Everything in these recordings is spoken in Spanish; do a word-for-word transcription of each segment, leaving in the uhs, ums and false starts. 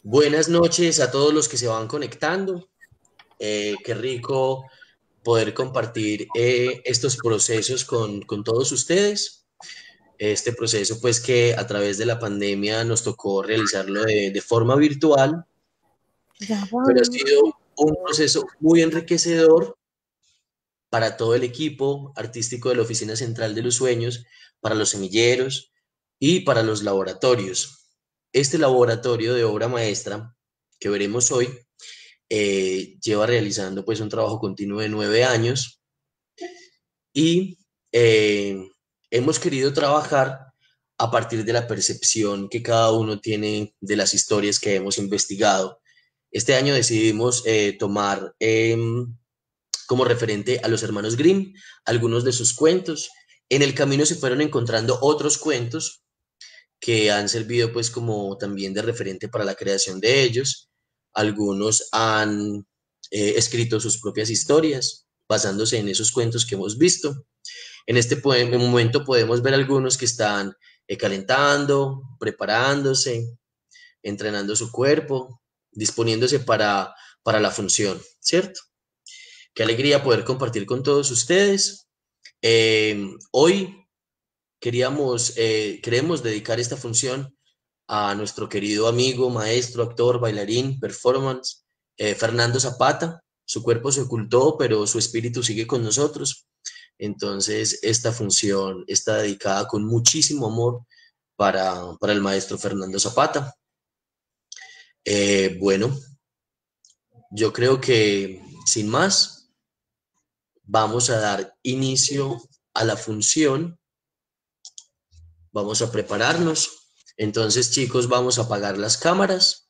Buenas noches a todos los que se van conectando. Eh, qué rico poder compartir eh, estos procesos con, con todos ustedes. Este proceso, pues que a través de la pandemia nos tocó realizarlo de, de forma virtual, pero ha sido un proceso muy enriquecedor para todo el equipo artístico de la Oficina Central de los Sueños, para los semilleros y para los laboratorios. Este laboratorio de obra maestra que veremos hoy eh, lleva realizando pues un trabajo continuo de nueve años y eh, hemos querido trabajar a partir de la percepción que cada uno tiene de las historias que hemos investigado. Este año decidimos eh, tomar eh, como referente a los hermanos Grimm, algunos de sus cuentos. En el camino se fueron encontrando otros cuentos que han servido pues como también de referente para la creación de ellos. Algunos han eh, escrito sus propias historias basándose en esos cuentos que hemos visto. En este momento podemos ver algunos que están eh, calentando, preparándose, entrenando su cuerpo, disponiéndose para, para la función, ¿cierto? Qué alegría poder compartir con todos ustedes. Eh, hoy queríamos, eh, queremos dedicar esta función a nuestro querido amigo, maestro, actor, bailarín, performance, eh, Fernando Zapata. Su cuerpo se ocultó, pero su espíritu sigue con nosotros. Entonces, esta función está dedicada con muchísimo amor para, para el maestro Fernando Zapata. Eh, bueno, yo creo que sin más, vamos a dar inicio a la función. Vamos a prepararnos. Entonces, chicos, vamos a apagar las cámaras.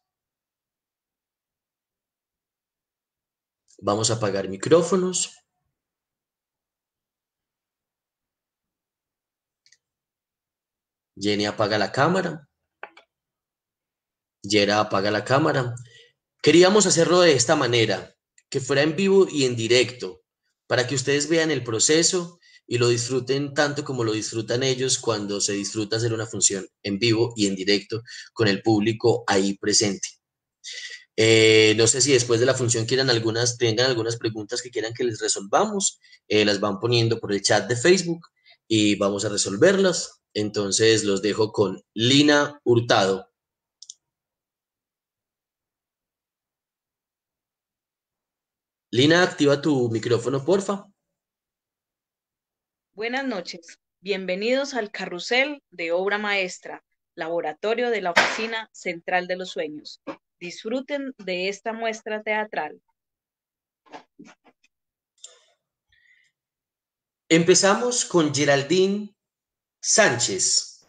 Vamos a apagar micrófonos. Jenny apaga la cámara. Yera apaga la cámara. Queríamos hacerlo de esta manera, que fuera en vivo y en directo, para que ustedes vean el proceso y lo disfruten tanto como lo disfrutan ellos cuando se disfruta hacer una función en vivo y en directo con el público ahí presente. Eh, no sé si después de la función quieran algunas, tengan algunas preguntas que quieran que les resolvamos, eh, las van poniendo por el chat de Facebook y vamos a resolverlas. Entonces los dejo con Lina Hurtado. Lina, activa tu micrófono, porfa. Buenas noches. Bienvenidos al Carrusel de Obra Maestra, laboratorio de la Oficina Central de los Sueños. Disfruten de esta muestra teatral. Empezamos con Geraldine Sánchez.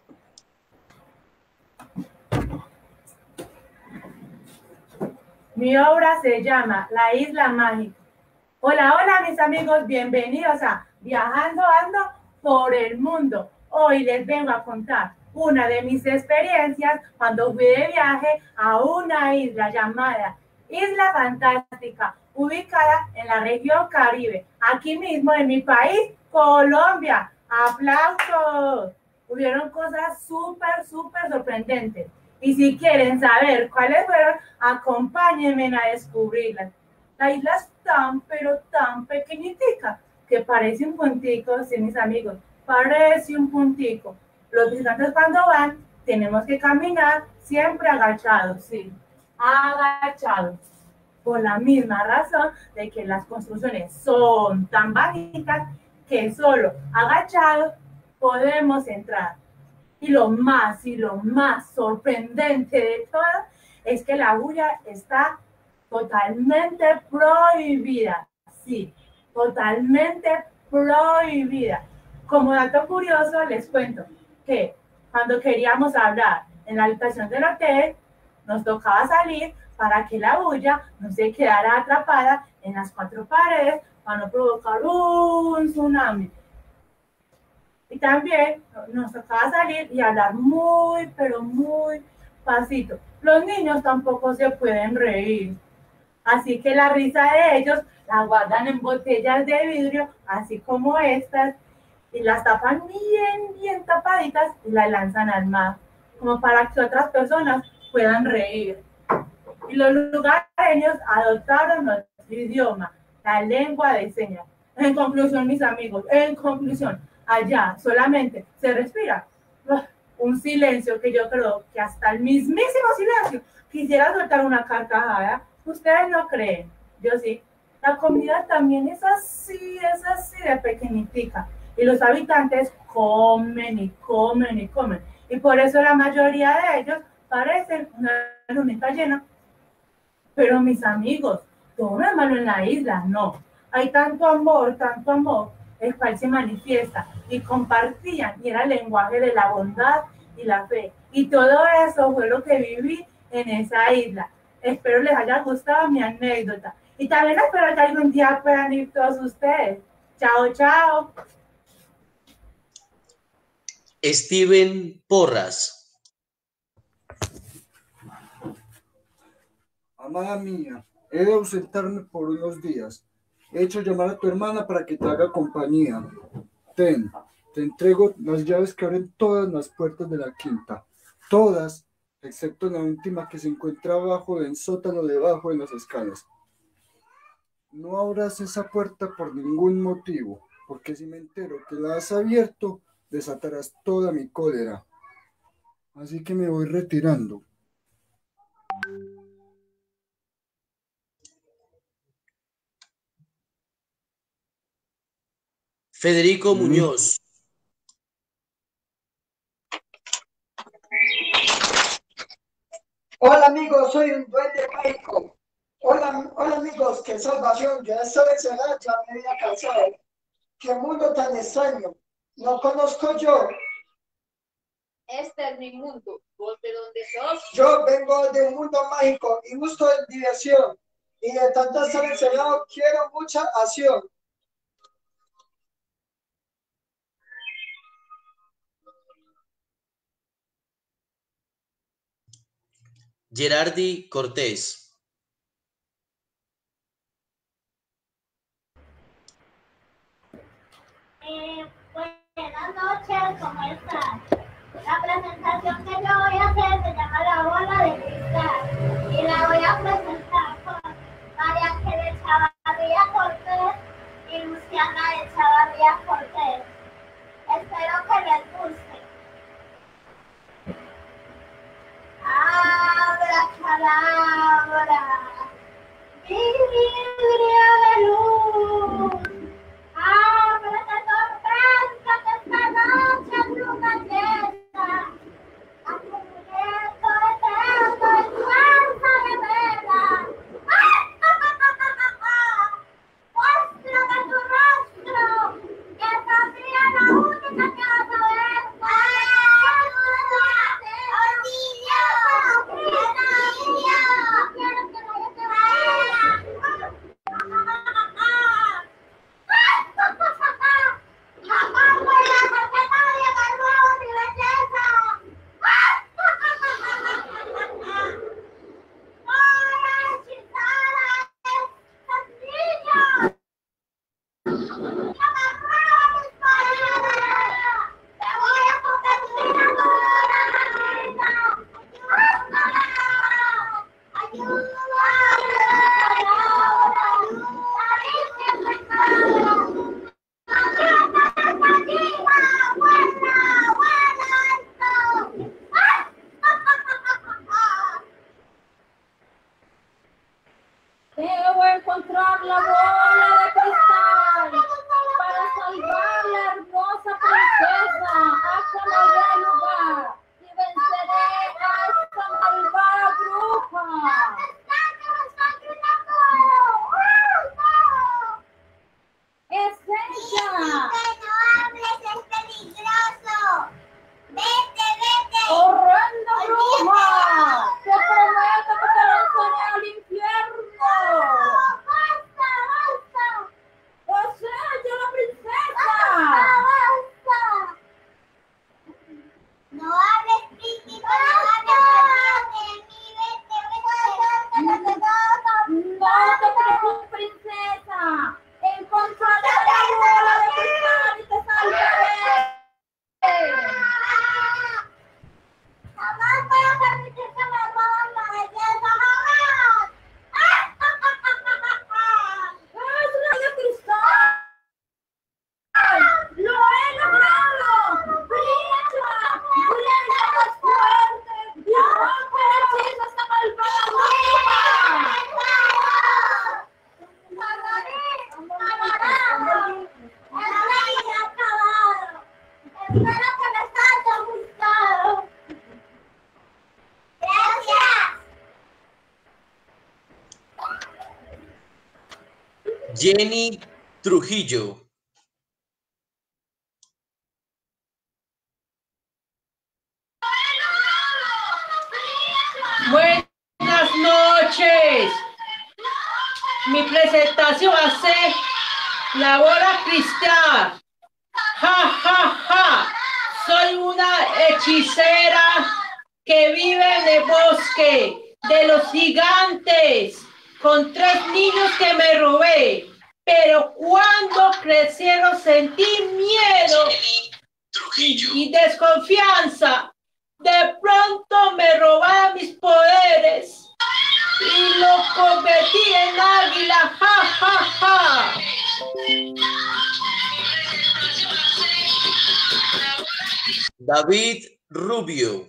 Mi obra se llama La Isla Mágica. Hola, hola mis amigos, bienvenidos a Viajando Ando por el Mundo. Hoy les vengo a contar una de mis experiencias cuando fui de viaje a una isla llamada Isla Fantástica, ubicada en la región Caribe, aquí mismo en mi país, Colombia. ¡Aplausos! Hubieron cosas súper, súper sorprendentes. Y si quieren saber cuáles fueron, acompáñenme a descubrirlas. La isla es tan, pero tan pequeñitica que parece un puntico, sí, mis amigos, parece un puntico. Los visitantes cuando van, tenemos que caminar siempre agachados, sí, agachados. Por la misma razón de que las construcciones son tan bajitas que solo agachados podemos entrar. Y lo más y lo más sorprendente de todo es que la bulla está totalmente prohibida. Sí, totalmente prohibida. Como dato curioso, les cuento que cuando queríamos hablar en la habitación del hotel, nos tocaba salir para que la bulla no se quedara atrapada en las cuatro paredes para no provocar un tsunami. Y también nos tocaba salir y hablar muy, pero muy pasito. Los niños tampoco se pueden reír. Así que la risa de ellos la guardan en botellas de vidrio, así como estas, y las tapan bien, bien tapaditas y las lanzan al mar, como para que otras personas puedan reír. y los lugareños adoptaron nuestro idioma, la lengua de señas. En conclusión, mis amigos, en conclusión, allá solamente se respira un silencio que yo creo que hasta el mismísimo silencio quisiera soltar una carcajada. Ustedes no creen, yo sí. La comida también es así, es así de pequeñitica. Y los habitantes comen y comen y comen. Y por eso la mayoría de ellos parecen una lunita llena. Pero mis amigos, todo no es malo en la isla, no. Hay tanto amor, tanto amor, el cual se manifiesta y compartían, y era el lenguaje de la bondad y la fe. Y todo eso fue lo que viví en esa isla. Espero les haya gustado mi anécdota. Y también espero que algún día puedan ir todos ustedes. Chao, chao. Steven Porras. Amada mía, he de ausentarme por unos días. He hecho llamar a tu hermana para que te haga compañía. Ten, te entrego las llaves que abren todas las puertas de la quinta. Todas, excepto la última que se encuentra abajo del sótano debajo de las escalas. No abras esa puerta por ningún motivo, porque si me entero que la has abierto, desatarás toda mi cólera. Así que me voy retirando. Federico Muñoz. Hola amigos, soy un duende mágico. Hola, hola amigos, qué salvación. Yo esta vez será, ya me había cansado. Qué mundo tan extraño. No conozco yo. Este es mi mundo. ¿Vos de dónde sos? Yo vengo de un mundo mágico y busco diversión. Y de tanto estar encerrado, quiero mucha acción. Gerardi Cortés. Eh, buenas noches, ¿cómo están? La presentación que yo voy a hacer se llama La Bola de Cristal y la voy a presentar con María Ángeles Chavarría Cortés y Luciana de Chavarría Cortés. Espero que les guste. Abracadabra, vidrio de luz. ¡Ábrete tormenta que esta noche es luna llena! ¡Amuleto eterno y fuerza de vela! ¡Muéstrame tu rostro! ¡Que sabría la única que vas a ver! ¡Auxilio! ¡Auxilio! ¡Quiero que nadie te vea! Espero que les haya gustado. Gracias. Jenny Trujillo. Buenas noches. Mi presentación va a ser la bola cristal. Ja, ja, ja. Soy una hechicera que vive en el bosque de los gigantes con tres niños que me robé. Pero cuando crecieron sentí miedo y desconfianza. De pronto me robaron mis poderes y lo convertí en águila. Ja, ja, ja. David Rubio.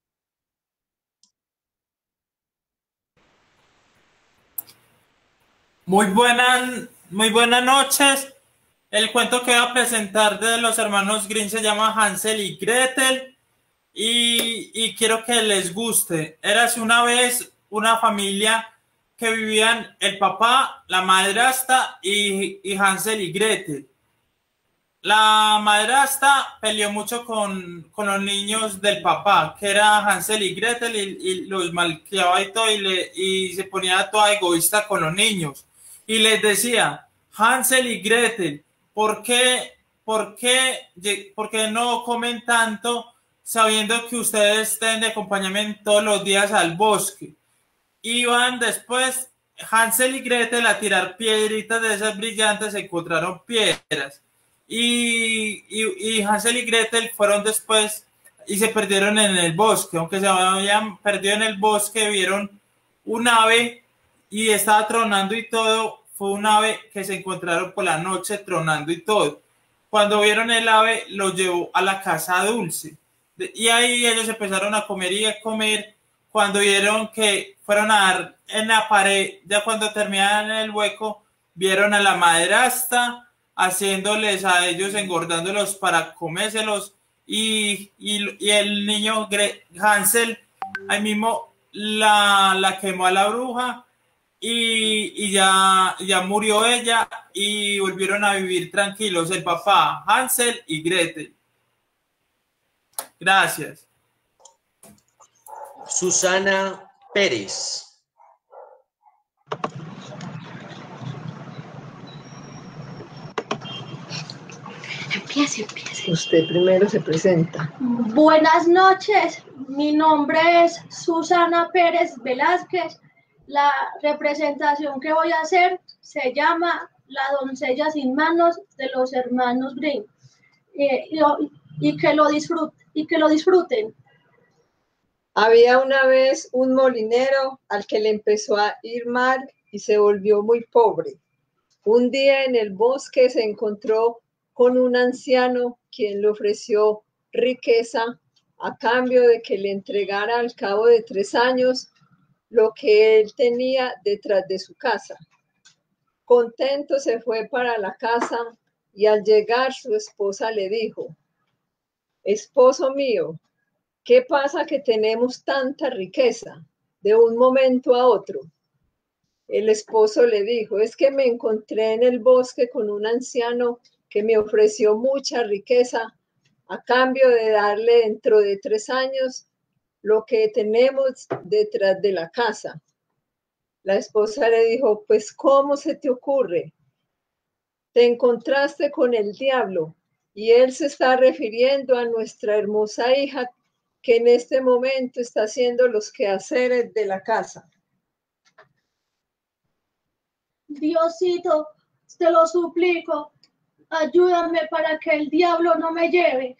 Muy buenas, muy buenas noches. El cuento que voy a presentar de los hermanos Grimm se llama Hansel y Gretel y, y quiero que les guste. Érase una vez una familia que vivían el papá, la madrastra y, y Hansel y Gretel. La madrastra peleó mucho con, con los niños del papá, que era Hansel y Gretel, y, y los malcriaba y todo, y, le, y se ponía toda egoísta con los niños. Y les decía, Hansel y Gretel, ¿por qué, por qué, por qué no comen tanto sabiendo que ustedes estén de acompañamiento todos los días al bosque? Iban después Hansel y Gretel a tirar piedritas de esas brillantes, encontraron piedras. Y, y, y Hansel y Gretel fueron después y se perdieron en el bosque. Aunque se habían perdido en el bosque, vieron un ave y estaba tronando y todo. Fue un ave que se encontraron por la noche tronando y todo. Cuando vieron el ave, lo llevó a la casa dulce. Y ahí ellos empezaron a comer y a comer. Cuando vieron que fueron a dar en la pared, ya cuando terminaron el hueco, vieron a la madrastra haciéndoles a ellos, engordándolos para comérselos, y, y, y el niño Hansel ahí mismo la, la quemó a la bruja y, y ya, ya murió ella y volvieron a vivir tranquilos el papá, Hansel y Gretel. Gracias. Susana Pérez. Empiece, empiece. Usted primero se presenta. Buenas noches, mi nombre es Susana Pérez Velázquez. La representación que voy a hacer se llama La doncella sin manos de los hermanos Grimm. Eh, y, y, que lo disfruten, y que lo disfruten. Había una vez un molinero al que le empezó a ir mal y se volvió muy pobre. Un día en el bosque se encontró con un anciano quien le ofreció riqueza a cambio de que le entregara al cabo de tres años lo que él tenía detrás de su casa. Contento se fue para la casa y al llegar su esposa le dijo: esposo mío, ¿qué pasa que tenemos tanta riqueza de un momento a otro? El esposo le dijo: es que me encontré en el bosque con un anciano que me ofreció mucha riqueza a cambio de darle dentro de tres años lo que tenemos detrás de la casa. La esposa le dijo: pues, ¿cómo se te ocurre? Te encontraste con el diablo y él se está refiriendo a nuestra hermosa hija que en este momento está haciendo los quehaceres de la casa. Diosito, te lo suplico, ayúdame para que el diablo no me lleve.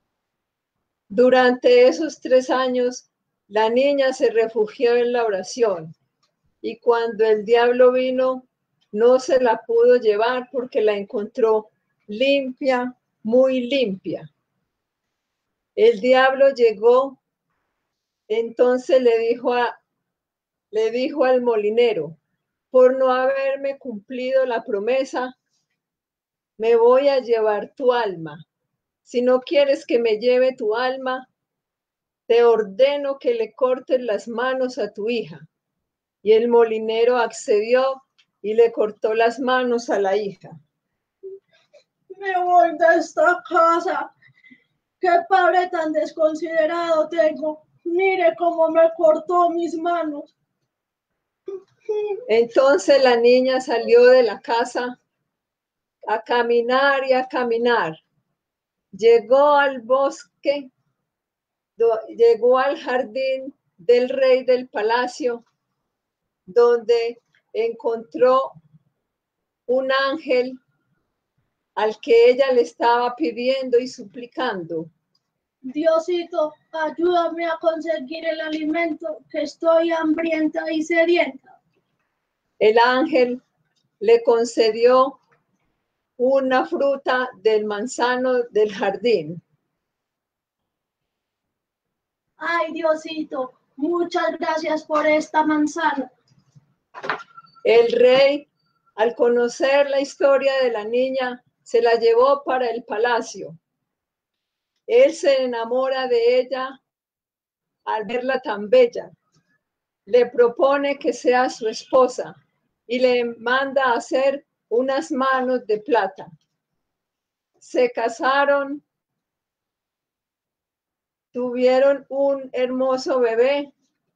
Durante esos tres años, la niña se refugió en la oración y cuando el diablo vino, no se la pudo llevar porque la encontró limpia, muy limpia. El diablo llegó, entonces le dijo, a, le dijo al molinero: por no haberme cumplido la promesa, me voy a llevar tu alma. Si no quieres que me lleve tu alma, te ordeno que le cortes las manos a tu hija. Y el molinero accedió y le cortó las manos a la hija. Me voy de esta casa. Qué padre tan desconsiderado tengo. Mire cómo me cortó mis manos. Entonces la niña salió de la casa a caminar y a caminar. Llegó al bosque, llegó al jardín del rey del palacio, donde encontró un ángel al que ella le estaba pidiendo y suplicando. Diosito, ayúdame a conseguir el alimento, que estoy hambrienta y sedienta. El ángel le concedió una fruta del manzano del jardín. Ay, Diosito, muchas gracias por esta manzana. El rey, al conocer la historia de la niña, se la llevó para el palacio. Él se enamora de ella al verla tan bella. Le propone que sea su esposa y le manda a hacer unas manos de plata. Se casaron, tuvieron un hermoso bebé,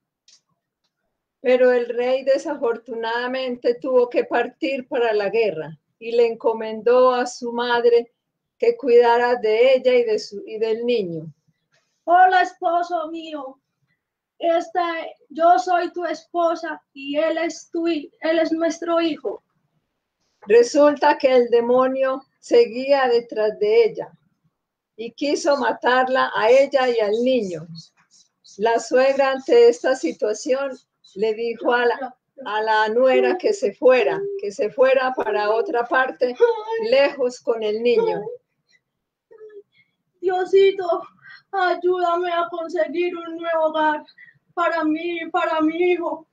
pero el rey desafortunadamente tuvo que partir para la guerra y le encomendó a su madre que cuidara de ella y, de su, y del niño. Hola, esposo mío. Esta, yo soy tu esposa y él es, tu, él es nuestro hijo. Resulta que el demonio seguía detrás de ella y quiso matarla a ella y al niño. La suegra, ante esta situación, le dijo a la, a la nuera que se fuera, que se fuera para otra parte, lejos con el niño. Diosito, ayúdame a conseguir un nuevo hogar para mí y para mi hijo.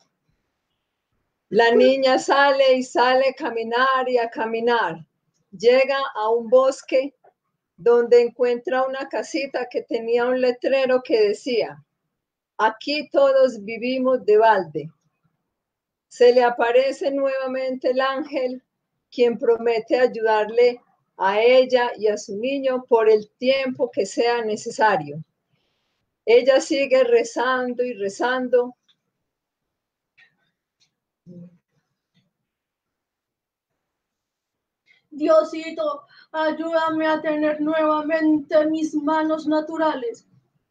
La niña sale y sale a caminar y a caminar. Llega a un bosque donde encuentra una casita que tenía un letrero que decía: aquí todos vivimos de balde. Se le aparece nuevamente el ángel, quien promete ayudarle a ella y a su niño por el tiempo que sea necesario. Ella sigue rezando y rezando. Diosito, ayúdame a tener nuevamente mis manos naturales.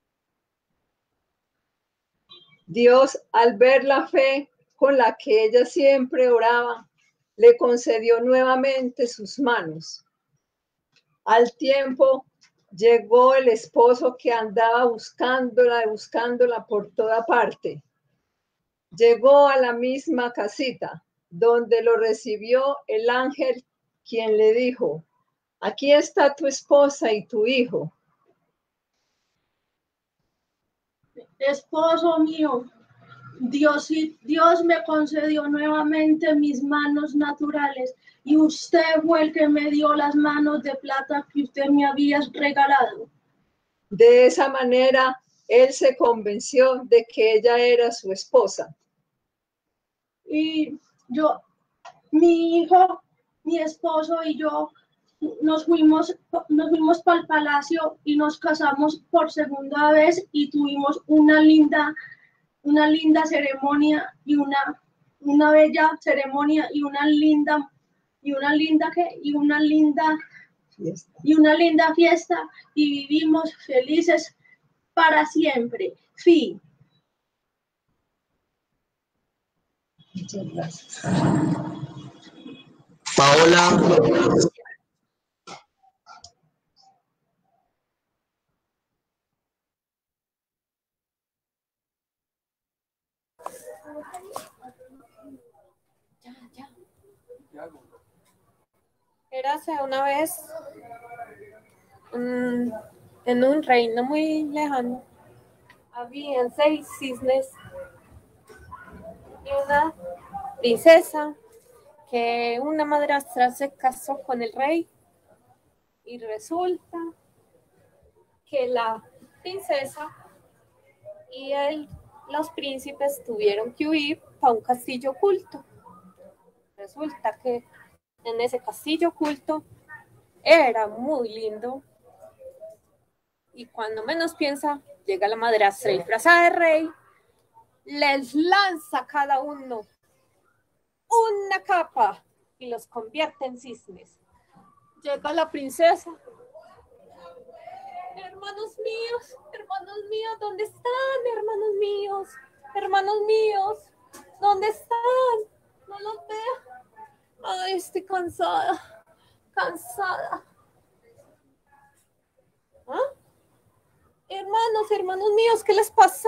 Dios, al ver la fe con la que ella siempre oraba, le concedió nuevamente sus manos. Al tiempo llegó el esposo que andaba buscándola, buscándola por toda parte. Llegó a la misma casita donde lo recibió el ángel, quien le dijo: aquí está tu esposa y tu hijo. Esposo mío, Dios, Dios me concedió nuevamente mis manos naturales y usted fue el que me dio las manos de plata que usted me había regalado. De esa manera, él se convenció de que ella era su esposa. Y yo, mi hijo, mi esposo y yo nos fuimos, nos fuimos para el palacio y nos casamos por segunda vez y tuvimos una linda, una linda ceremonia y una, una bella ceremonia y una linda, y una linda ¿qué? y una linda fiesta. y una linda fiesta y vivimos felices para siempre. Fin. Muchas gracias. Paola. Ya, ya. Érase una vez um, en un reino muy lejano. Habían seis cisnes y una princesa, que una madrastra se casó con el rey y resulta que la princesa y el, los príncipes tuvieron que huir para un castillo oculto. Resulta que en ese castillo oculto era muy lindo y cuando menos piensa, llega la madrastra disfrazada de rey, les lanza a cada uno una capa y los convierte en cisnes. Llega la princesa. Hermanos míos, hermanos míos, ¿dónde están? Hermanos míos, hermanos míos, ¿dónde están? No los veo. Ay, estoy cansada, cansada. ¿Ah? Hermanos, hermanos míos, ¿qué les pasó?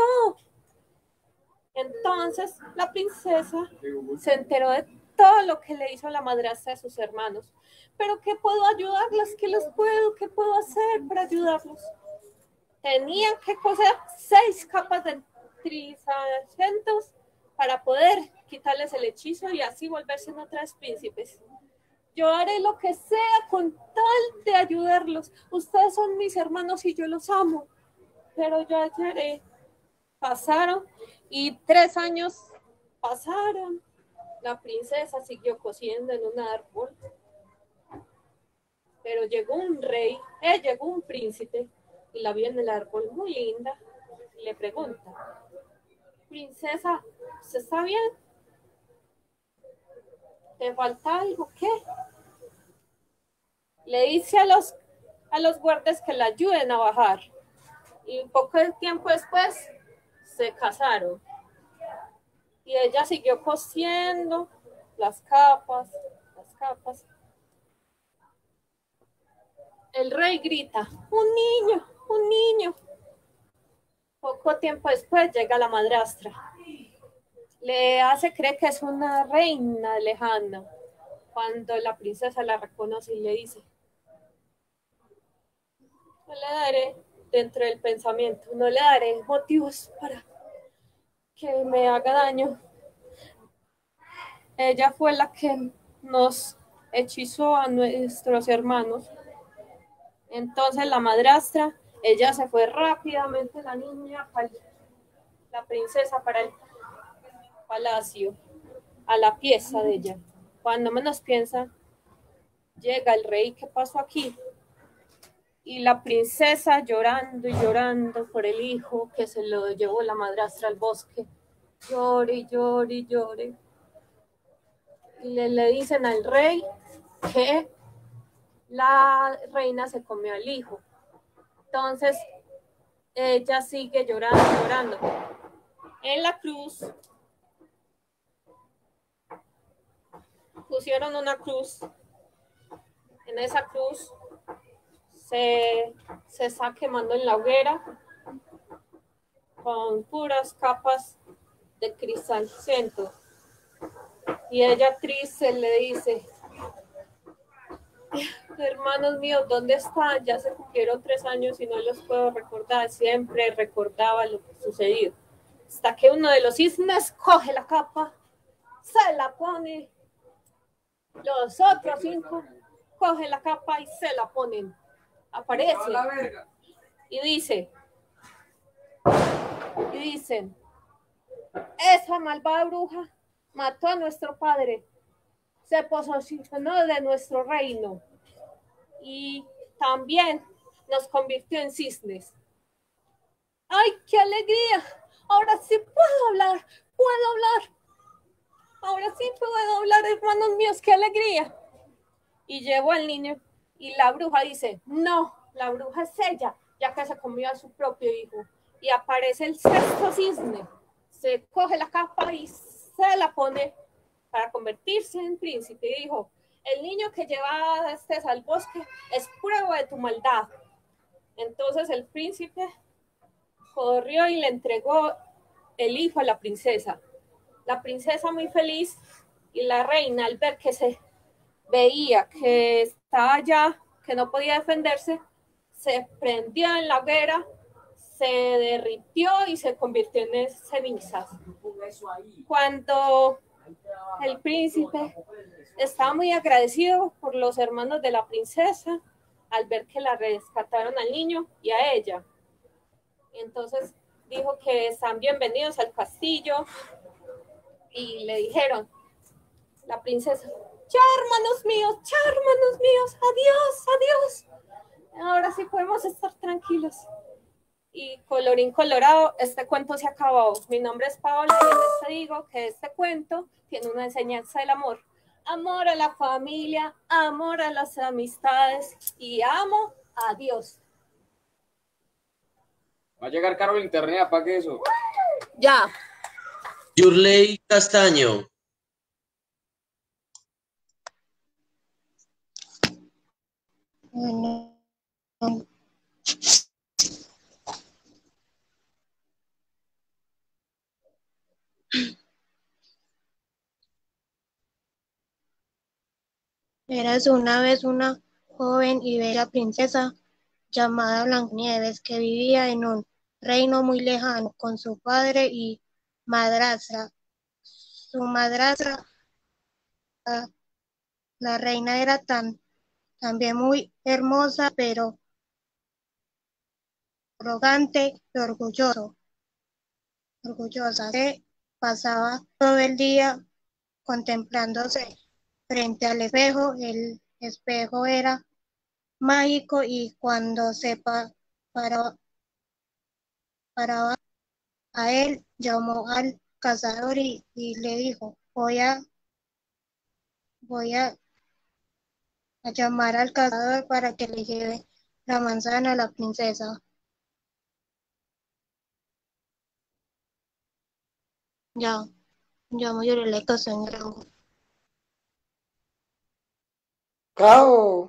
Entonces la princesa se enteró de todo lo que le hizo la madrastra de sus hermanos. ¿Pero qué puedo ayudarlos? ¿Qué los puedo? ¿Qué puedo hacer para ayudarlos? Tenían que coser seis capas de trisacentos para poder quitarles el hechizo y así volverse en otras príncipes. Yo haré lo que sea con tal de ayudarlos. Ustedes son mis hermanos y yo los amo. Pero yo hallaré. Pasaron y tres años pasaron. La princesa siguió cosiendo en un árbol. Pero llegó un rey, eh, llegó un príncipe y la vio en el árbol muy linda y le pregunta: princesa, ¿usted está bien? ¿Te falta algo? ¿Qué? Le dice a los, a los guardias que la ayuden a bajar y un poco de tiempo después se casaron y ella siguió cosiendo las capas, las capas. El rey grita: un niño, un niño. Poco tiempo después llega la madrastra. Le hace creer que es una reina lejana. Cuando la princesa la reconoce y le dice: no le daré, dentro del pensamiento, no le daré motivos para que me haga daño. Ella fue la que nos hechizó a nuestros hermanos. Entonces la madrastra, ella se fue rápidamente, la niña, la princesa, para el palacio, a la pieza de ella. Cuando menos piensa, llega el rey. ¿Qué pasó aquí? Y la princesa llorando y llorando por el hijo que se lo llevó la madrastra al bosque. Llore, llore, llore. Y le, le dicen al rey que la reina se comió al hijo. Entonces, ella sigue llorando, llorando. En la cruz, pusieron una cruz. En esa cruz se, se está quemando en la hoguera con puras capas de cristal ciento. Y ella triste le dice: hermanos míos, ¿dónde están? Ya se cumplieron tres años y no los puedo recordar. Siempre recordaba lo que sucedió. Hasta que uno de los cisnes coge la capa, se la pone. Los otros cinco cogen la capa y se la ponen. Aparece y dice, y dicen: esa malvada bruja mató a nuestro padre, se posesionó de nuestro reino y también nos convirtió en cisnes. ¡Ay, qué alegría! Ahora sí puedo hablar, puedo hablar. Ahora sí puedo hablar, hermanos míos, qué alegría. Y llevó al niño y la bruja dice: no, la bruja es ella, ya que se comió a su propio hijo. Y aparece el sexto cisne, se coge la capa y se la pone para convertirse en príncipe. Y dijo: el niño que llevaste al bosque es prueba de tu maldad. Entonces el príncipe corrió y le entregó el hijo a la princesa. La princesa muy feliz y la reina, al ver que se veía que estaba allá, que no podía defenderse, se prendió en la hoguera, se derritió y se convirtió en cenizas. Cuando el príncipe estaba muy agradecido por los hermanos de la princesa, al ver que la rescataron al niño y a ella. Entonces dijo que están bienvenidos al castillo y le dijeron, la princesa, ya hermanos míos, ya hermanos míos, adiós, adiós. Ahora sí podemos estar tranquilos. Y colorín colorado, este cuento se acabó. Mi nombre es Paola y les digo que este cuento tiene una enseñanza del amor. Amor a la familia, amor a las amistades y amo a Dios. Va a llegar caro el internet, apague eso. Ya. Yurley Castaño. Bueno. Érase una vez una joven y bella princesa llamada Blancanieves que vivía en un reino muy lejano con su padre y madrastra. Su madrastra, la, la reina, era tan también muy hermosa, pero arrogante y orgulloso, orgullosa. Se pasaba todo el día contemplándose frente al espejo. El espejo era mágico y cuando se pa paraba, paraba a él, llamó al cazador y, y le dijo, voy a, voy a, a llamar al cazador para que le lleve la manzana a la princesa. Ya, llamo Yurley Castaño. Cao.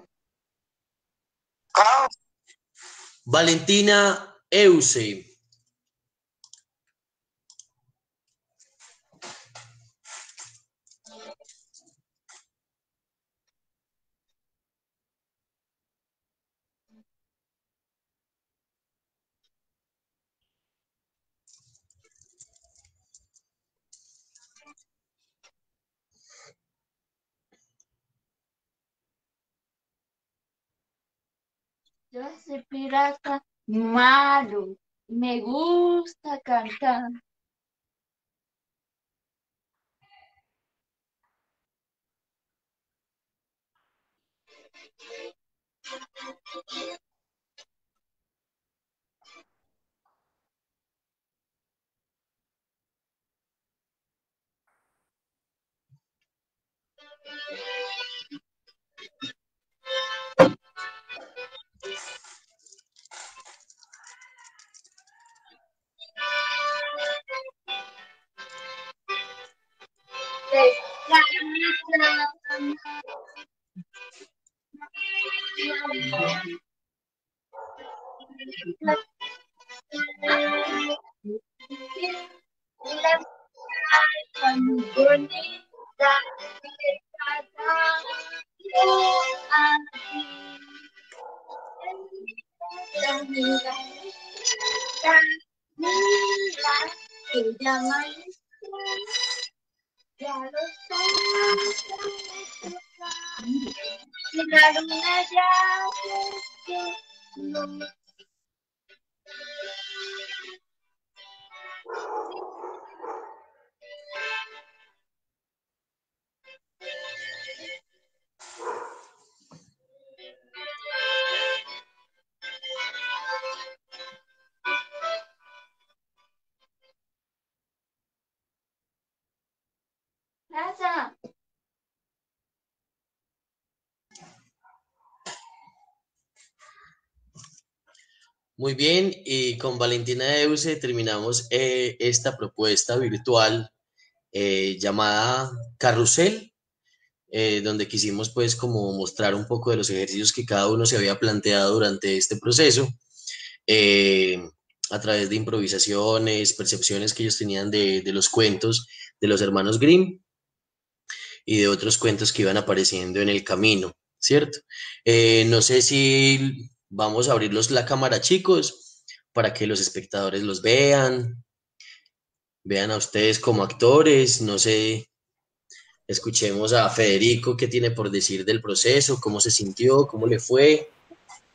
Valentina Euse. Yo soy pirata malo. Me gusta cantar. Muy bien, y con Valentina Euse terminamos eh, esta propuesta virtual eh, llamada Carrusel, eh, donde quisimos pues como mostrar un poco de los ejercicios que cada uno se había planteado durante este proceso, eh, a través de improvisaciones, percepciones que ellos tenían de, de los cuentos de los hermanos Grimm y de otros cuentos que iban apareciendo en el camino, ¿cierto? Eh, no sé si vamos a abrirlos la cámara, chicos, para que los espectadores los vean, vean a ustedes como actores, no sé, escuchemos a Federico qué tiene por decir del proceso, cómo se sintió, cómo le fue.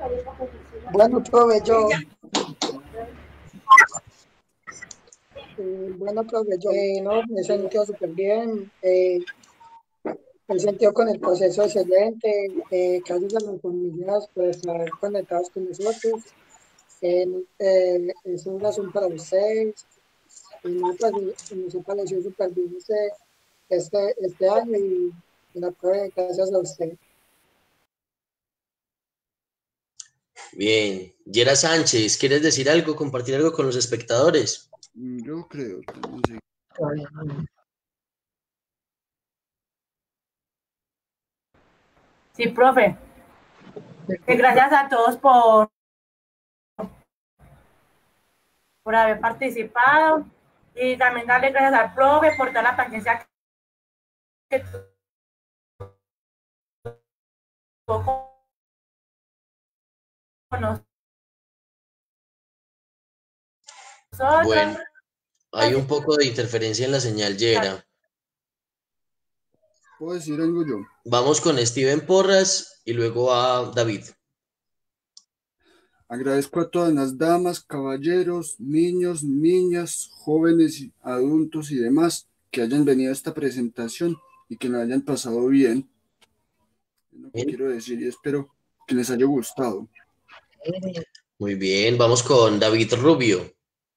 Bueno, profe, yo. Eh, bueno, profe, yo eh, no, me he sentido súper bien. Eh, me he sentido con el proceso excelente. Eh, gracias a las familias por estar conectados con nosotros. Eh, eh, es un razón para ustedes. Y no, pues, nos ha parecido súper bien este, este, este año y, y la prueba, gracias a usted. Bien. Yera Sánchez, ¿quieres decir algo, compartir algo con los espectadores? Yo creo, no sé. Sí, profe. Que gracias a todos por, por haber participado y también darle gracias al profe por toda la paciencia que tuvo con nosotros. Bueno, hay un poco de interferencia en la señal, Yera. ¿Puedo decir algo yo? Vamos con Steven Porras y luego a David. Agradezco a todas las damas, caballeros, niños, niñas, jóvenes, adultos y demás que hayan venido a esta presentación y que la hayan pasado bien. Es lo que quiero decir y espero que les haya gustado. Muy bien, vamos con David Rubio.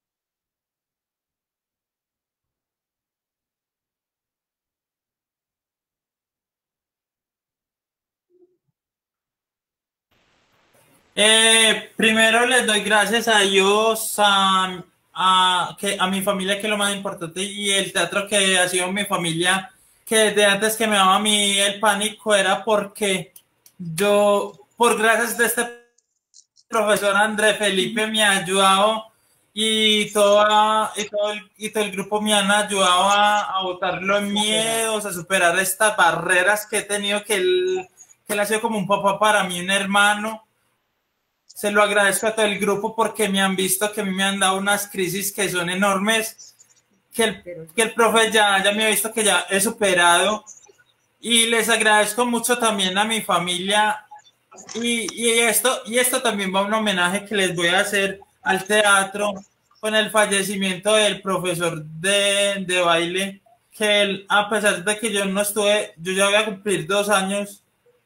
Eh, primero les doy gracias a Dios, a, a, que, a mi familia, que es lo más importante, y el teatro, que ha sido mi familia, que desde antes que me daba a mí el pánico era porque yo, por gracias de este profesor André Felipe, me ha ayudado y, toda, y, todo, el, y todo el grupo me han ayudado a, a botar los miedos, a superar estas barreras que he tenido, que él, que él ha sido como un papá para mí, un hermano. Se lo agradezco a todo el grupo porque me han visto que a mí me han dado unas crisis que son enormes, que el, que el profe ya, ya me ha visto que ya he superado, y les agradezco mucho también a mi familia, y, y, esto, y esto también va a un homenaje que les voy a hacer al teatro con el fallecimiento del profesor de, de baile, que él, a pesar de que yo no estuve, yo ya voy a cumplir dos años,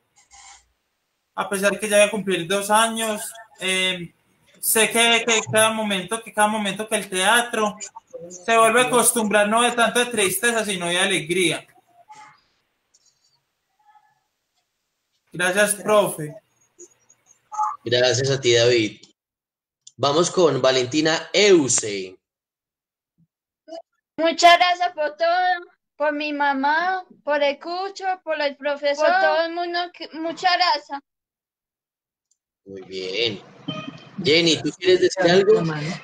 a pesar que ya voy a cumplir dos años, eh, sé que, que cada momento, que cada momento que el teatro se vuelve a acostumbrar, no de tanto de tristeza, sino de alegría. Gracias, profe. Gracias a ti, David. Vamos con Valentina Euse. Muchas gracias por todo, por mi mamá, por el curso, por el profesor, por todo el mundo. Muchas gracias. Muy bien. Jenny, ¿tú quieres decir algo?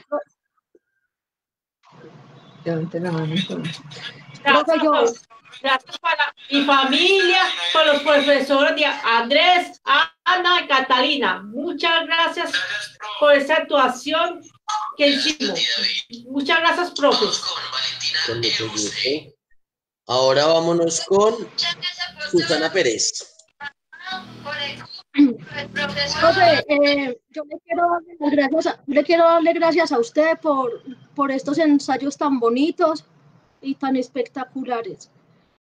Levante la mano. Gracias, gracias para mi familia, por los profesores de Andrés, Ana y Catalina. Muchas gracias por esa actuación que hicimos. Muchas gracias, profe. Con mucho gusto. Ahora vámonos con Susana Pérez. Profe, eh, yo le quiero darle las gracias a, le quiero darle gracias a usted por, por estos ensayos tan bonitos y tan espectaculares.